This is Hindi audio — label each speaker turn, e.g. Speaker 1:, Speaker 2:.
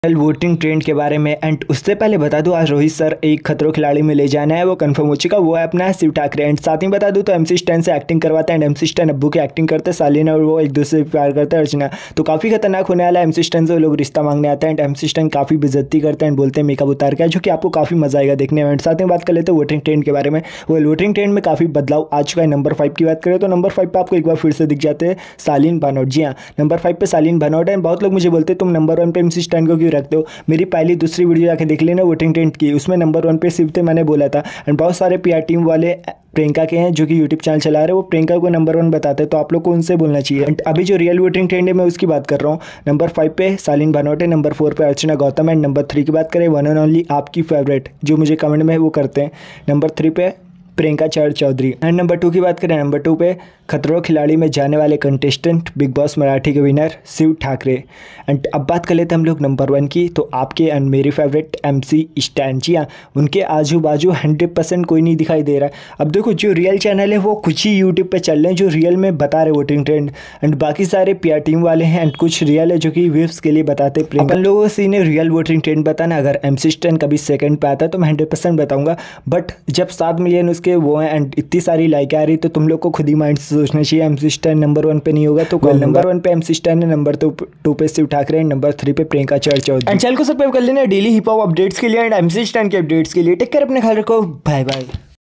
Speaker 1: वोटिंग ट्रेंड के बारे में। एंड उससे पहले बता दूं, आज रोहित सर एक खतरों खिलाड़ी में ले जाना है, वो कंफर्म हो चुका। वो है अपना शिव ठाकरे। एंड साथ ही बता दूं तो MC स्टैन से एक्टिंग करवाते हैं। एंड MC स्टैन अब्बू की एक्टिंग करते हैं, सालिन और वो एक दूसरे से प्यार करते हैं, अर्चना। तो काफ़ी खतरनाक होने वाला है। MC स्टैन से वो लोग रिश्ता मांगने आते हैं। एंड MC स्टैन काफ़ी बेइज्जती करते हैं, बोलते हैं मेकअप उतार के, जो कि आपको काफ़ी मजा आएगा देखने में। साथ ही बात कर लेते हैं वोटिंग ट्रेंड के बारे में। वो वोटिंग ट्रेंड में काफ़ी बदलाव आ चुका है। नंबर 5 की बात करें तो नंबर 5 पर आपको एक बार फिर से दिख जाते हैं सालिन भनोट। जी हाँ, नंबर 5 पे सालिन भनोट है। बहुत लोग मुझे बोलते हैं तुम नंबर 1 पे MC स्टैन को क्यों रखते हो। मेरी पहली दूसरी वीडियो जाके देख लेना वोटिंग ट्रेंड की, उसमें नंबर 1 पे शिव थे, मैंने बोला था। एंड बहुत सारे PR टीम वाले प्रियंका के हैं जो कि यूट्यूब चैनल चला रहे हैं, वो प्रियंका को नंबर 1 बताते हैं, तो आप लोग को उनसे बोलना चाहिए। एंड अभी जो रियल वोटिंग ट्रेंड है मैं उसकी बात कर रहा हूँ। नंबर 5 पे सालिन भनोट है, नंबर 4 पे अर्चना गौतम। एंड नंबर 3 की बात करें, वन एंड ओनली आपकी फेवरेट जो मुझे कमेंट में वो करते हैं, नंबर 3 पे प्रियंका चौधरी। एंड नंबर 2 की बात करें, नंबर 2 पे खतरों खिलाड़ी में जाने वाले कंटेस्टेंट बिग बॉस मराठी के विनर शिव ठाकरे। एंड अब बात कर लेते हैं हम लोग नंबर 1 की, तो आपके एंड मेरी फेवरेट MC स्टैन। जी हाँ, उनके आजू बाजू 100% कोई नहीं दिखाई दे रहा है। अब देखो, जो रियल चैनल है वो कुछ ही यूट्यूब पे चल रहे हैं जो रियल में बता रहे वोटिंग ट्रेंड। एंड बाकी सारे PR टीम वाले हैं, एंड कुछ रियल है जो कि व्यूअर्स के लिए बताते हैं। अपन लोगों से इन्हें रियल वोटिंग ट्रेंड बताना। अगर MC स्टैन कभी सेकंड पे आता है तो मैं 100% बताऊंगा, बट जब 7 मिलियन उसके वो हैं एंड इतनी सारी लाइक आ रही, तो तुम लोग को खुद ही माइंड से सोचना चाहिए MC स्टैन नंबर 1 पे नहीं होगा तो कल नंबर 1 पे MC स्टैन है, नंबर 2 पे शिव ठाकरे, नंबर 3 पे प्रियंका चौधरी। एंड चैनल को सब्सक्राइब कर लेना डेली हिप हॉप अपडेट्स के लिए एंड MC स्टैन के अपडेट्स के लिए। टेक केयर, अपने ख्याल रखो, बाय बाय।